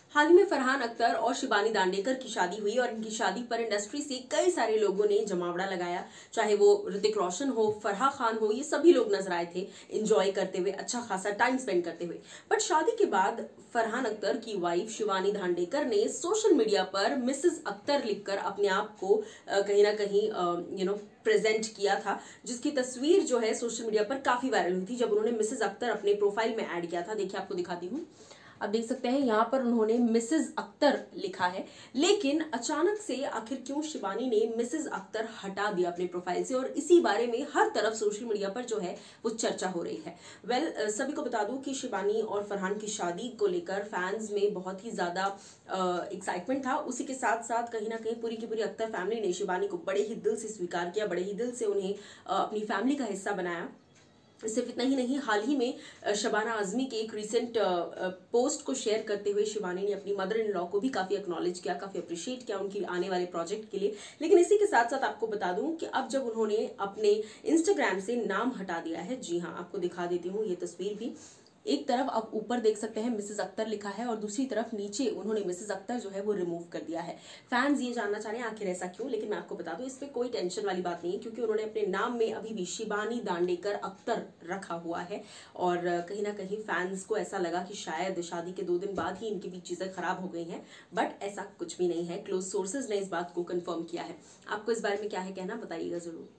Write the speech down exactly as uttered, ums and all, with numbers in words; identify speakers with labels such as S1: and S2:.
S1: हाल ही में फरहान अख्तर और शिबानी दांडेकर की शादी हुई और इनकी शादी पर इंडस्ट्री से कई सारे लोगों ने जमावड़ा लगाया। चाहे वो ऋतिक रोशन हो, फराह खान हो, ये सभी लोग नजर आए थे एंजॉय करते हुए, अच्छा खासा टाइम स्पेंड करते हुए। बट शादी के बाद फरहान अख्तर की वाइफ शिबानी दांडेकर ने सोशल मीडिया पर मिसेस अख्तर लिखकर अपने आप को कहीं ना कहीं यू नो प्रेजेंट किया था, जिसकी तस्वीर जो है सोशल मीडिया पर काफी वायरल हुई थी जब उन्होंने मिसेस अख्तर अपने प्रोफाइल में ऐड किया था। देखिए, आपको दिखाती हूँ। आप देख सकते हैं यहाँ पर उन्होंने मिसेस अख्तर लिखा है, लेकिन अचानक से आखिर क्यों शिबानी ने मिसेस अख्तर हटा दिया अपने प्रोफाइल से, और इसी बारे में हर तरफ सोशल मीडिया पर जो है वो चर्चा हो रही है। वेल well, सभी को बता दूं कि शिबानी और फरहान की शादी को लेकर फैंस में बहुत ही ज्यादा एक्साइटमेंट था। उसी के साथ साथ कहीं ना कहीं पूरी की पूरी अख्तर फैमिली ने शिबानी को बड़े ही दिल से स्वीकार किया, बड़े ही दिल से उन्हें अपनी फैमिली का हिस्सा बनाया। सिर्फ इतना ही नहीं, हाल ही में शबाना आजमी के एक रिसेंट पोस्ट को शेयर करते हुए शिबानी ने अपनी मदर इन लॉ को भी काफ़ी एक्नॉलेज किया, काफ़ी अप्रिशिएट किया उनकी आने वाले प्रोजेक्ट के लिए। लेकिन इसी के साथ साथ आपको बता दूं कि अब जब उन्होंने अपने इंस्टाग्राम से नाम हटा दिया है, जी हाँ, आपको दिखा देती हूँ ये तस्वीर भी। एक तरफ आप ऊपर देख सकते हैं मिसेस अख्तर लिखा है और दूसरी तरफ नीचे उन्होंने मिसेस अख्तर जो है वो रिमूव कर दिया है। फैंस ये जानना चाह रहे हैं आखिर ऐसा क्यों, लेकिन मैं आपको बता दूं इस पे कोई टेंशन वाली बात नहीं है, क्योंकि उन्होंने अपने नाम में अभी भी शिबानी दांडेकर अख्तर रखा हुआ है। और कहीं ना कहीं फैंस को ऐसा लगा कि शायद शादी के दो दिन बाद ही इनकी भी चीजें खराब हो गई हैं, बट ऐसा कुछ भी नहीं है। क्लोज सोर्सेज ने इस बात को कंफर्म किया है। आपको इस बारे में क्या है कहना, बताइएगा जरूर।